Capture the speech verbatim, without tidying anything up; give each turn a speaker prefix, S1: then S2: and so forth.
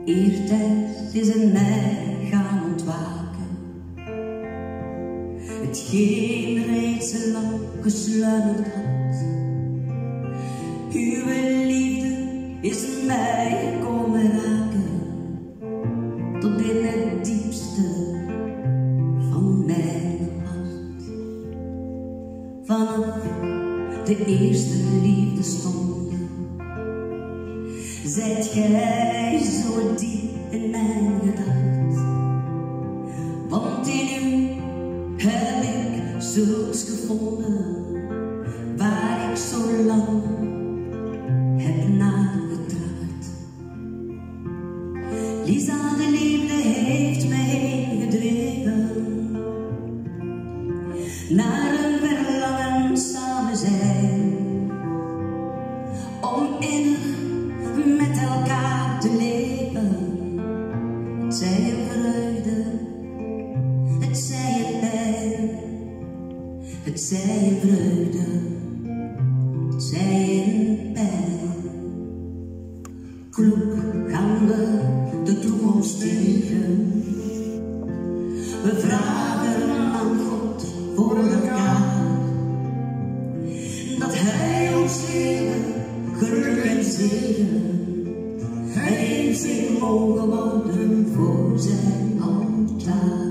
S1: Eertijd is in mij gaan ontwaken, hetgeen reeds lang gesluimerd had. Uw liefde is in mij komen raken, tot in het diepste van mijn hart. Vanaf de eerste liefdesstonden zijt gij zo diep in mijn gedacht, want in u heb ik zulks gevonden waar ik zo lang heb nagetracht. Lisa, de liefde heeft mij heen gedreven naar een verlangen samen zijn, om innig met elkaar te leven. Het zij een vreugde, het zij een pijn, het zij een vreugde, het zij een pijn. Kloek gaan we de toekomst tegen, we vragen aan God voor elkaar, dat Hij ons leven, geluk en zegen en eens in mogen worden voor zijn altaar.